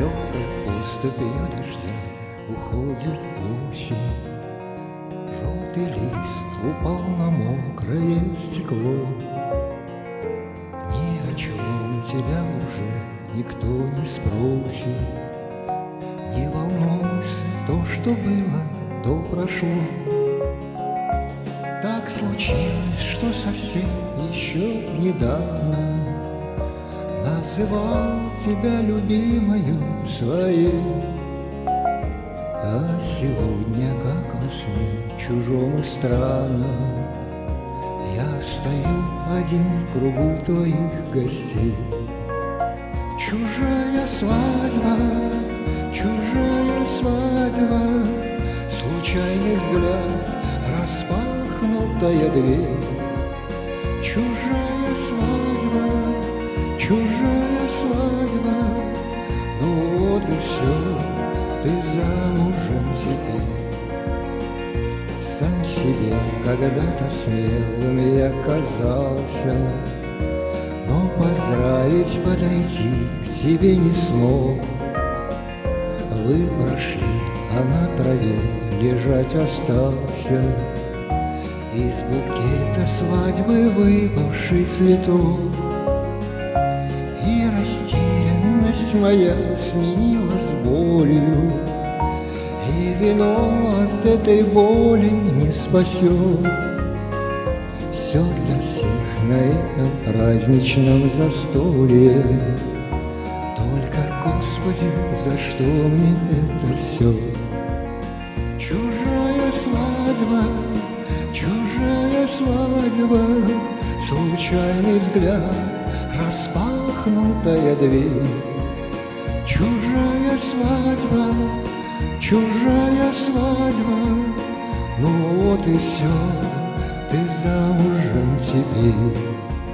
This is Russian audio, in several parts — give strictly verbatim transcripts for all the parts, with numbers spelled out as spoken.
легкой поступью дождя уходит осень. Желтый лист упал на мокрое стекло. Ни о чем тебя уже никто не спросит. Не волнуйся, то, что было, то прошло. Так случилось, что совсем еще недавно называл тебя любимою своей. А сегодня, как во сне, чужом и странном, я стою один в кругу твоих гостей. Чужая свадьба, чужая свадьба, случайный взгляд, распахнутая дверь. Чужая свадьба, чужая свадьба, ну вот и все, ты замужем теперь. Сам себе когда-то смелым я казался, но поздравить, подойти к тебе не смог. Вы прошли, а на траве лежать остался из букета свадьбы выпавший цветок. И растерянность моя сменилась болью, и вино от этой боли не спасет. Все для всех на этом праздничном застолье, только, Господи, за что мне это все? Чужая свадьба, чужая свадьба, случайный взгляд, распахнутая дверь. Чужая свадьба, чужая свадьба, ну вот и все, ты замужем теперь.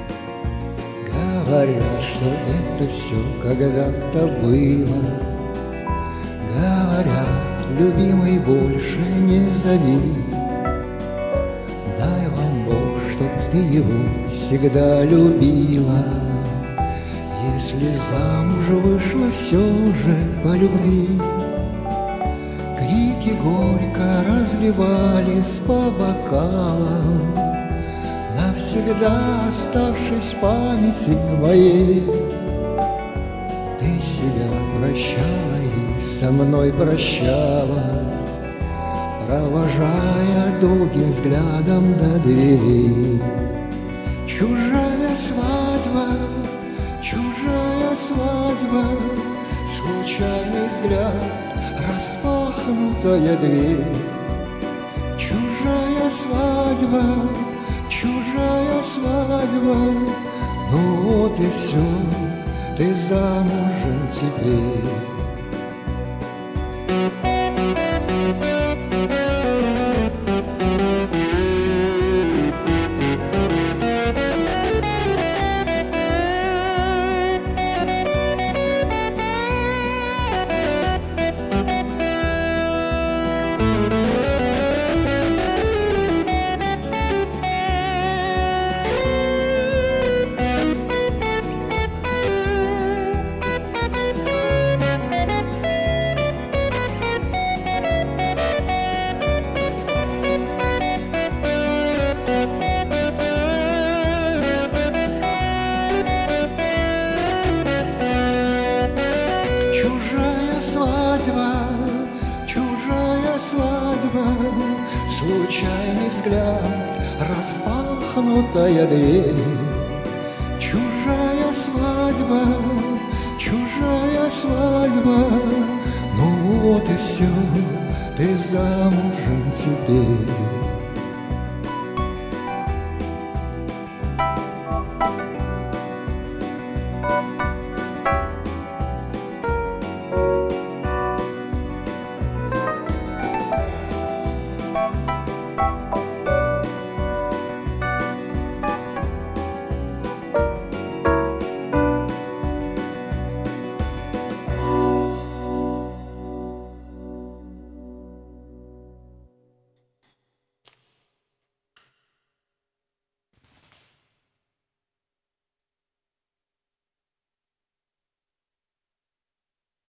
Говорят, что это все когда-то было. Говорят, любимый, больше не зови. Дай вам Бог, чтоб ты его всегда любила. Если замуж вышла все же по любви. Крики горько разливались по бокалам, навсегда оставшись в памяти моей. Ты себя прощала и со мной прощалась, провожая долгим взглядом до дверей. Чужая свадьба, чужая свадьба, случайный взгляд, распахнутая дверь. Чужая свадьба, чужая свадьба, ну вот и все, ты замужем теперь. Чужая свадьба, чужая свадьба, случайный взгляд, распахнутая дверь. Чужая свадьба, чужая свадьба, ну вот и все, ты замужем теперь.